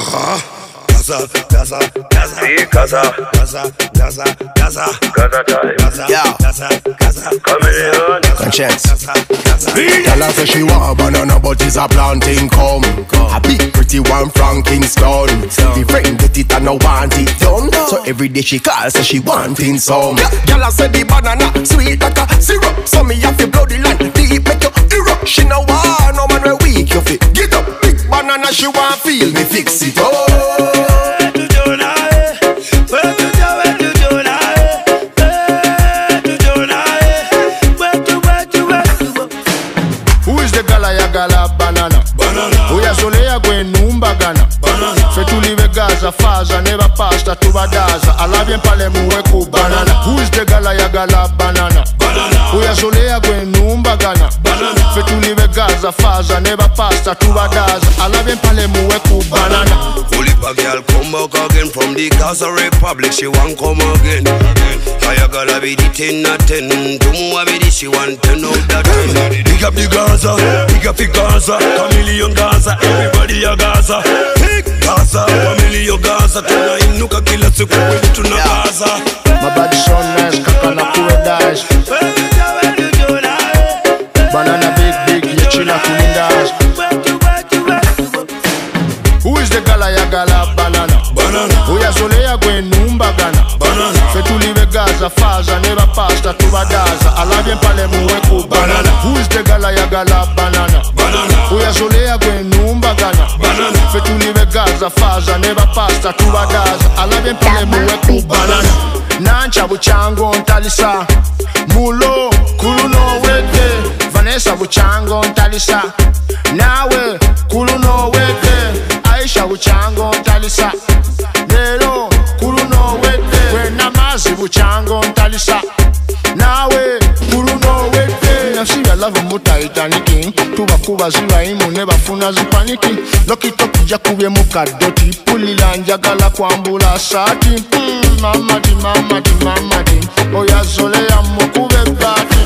Gaza, Gaza, Gaza, Fik Gaza, Gaza, Gaza, Gaza, Gaza time, Gaza, Gaza, Gaza, Chameleon, Konshens. Tell her say she want a banana, but it's a planting come. A big pretty one from Kingston. The friend get it and no want it done. So every day she calls, so she wanting some. Tell her say the banana sweet like a syrup. So me have to blow the land deep, make you erupt. She no want no man we weak, you fit get up. Big banana she want feel me fix it up. Gala banana, uya solea gwenumba gana. Fetulive Gaza, faza, never pasta to badaza. Alabien pale muwe ku banana. Who's the gala ya gala banana? Uya solea gwenumba gana. Fetulive Gaza, faza, never pasta to badaza. Alabien pale muwe ku banana. A girl come back again from the Gaza Republic, she want come again. I gotta be the 10 out 10. Tumu be the she want 10 out of 10. Big up the Gaza, big up Fik Gaza, Chameleon Gaza, everybody a Gaza. Fik Gaza, Chameleon Gaza, tuna inuka kila siku kwetu tuna Gaza. My body so nice, kakana kuwe dice. Banana big, yeah chila kulindas. Who is the gala ya gala banana? Uya solea gwenumba gana. Fetulive Gaza, faza, never pasta to badaza. Alabien pale muwe ku banana. Who is the gala ya gala banana? Uya solea gwenumba gana. Fetulive Gaza, faza, never pasta to badaza. Alabien pale muwe ku banana. Nancha buchango ntalisa. Mulo kulu no wete. Vanessa buchango ntalisa. Nawe kulu no wete. Aisha buchango ntalisa. Lelo kulu no wete. Wena mazi buchango ntalisa. Nawe kulu no wete. Nafsi ya love mu Titanic. Tuba kuba ziwa imu neba funa zipaniki. Lokito kija kubye mukadoti. Pulila njagala kwambula sati. Mama di mama di mama di. Oya zole ya mukube bati.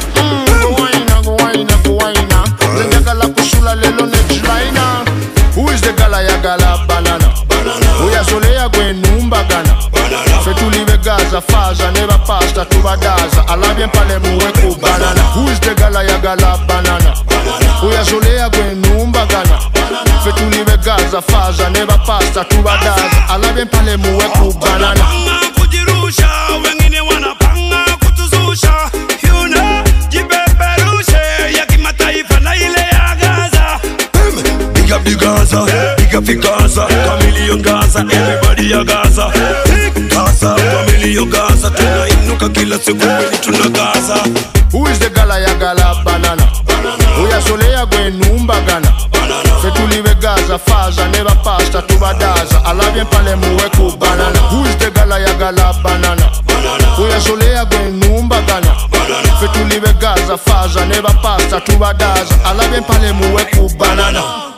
Go waina. Njagala kusula lelo nejlaina. Who is the gala ya gala banana? Uya solea gwenumba gana. Fetulive Gaza, faza, never pasta to badaza. Alabien pale muwe ku banana. Who is the gala ya gala banana? Uya solea gwenumba gana. Fetulive Gaza, faza, never pasta to badaza. Alabien pale muwe ku banana. Kujirusha, wengine wanapanga kutuzusha. You know, jipeperushe ya kimataifa na ile ya Gaza. Big up the Gaza, big up Fik Gaza, Chameleon Gaza, everybody a Gaza. Fik Gaza, Chameleon Gaza, tuna inuka kila siku kweli tuna Gaza. Who is the gala ya gala banana? Uya solea gwenumba gana. Fetulive Gaza, faza, never pasta to badaza. Alabien pale muwe ku banana. Who is the gala ya gala banana? Uya solea gwenumba gana. Fetulive Gaza, faza, never pasta to badaza. Alabien pale muwe ku banana.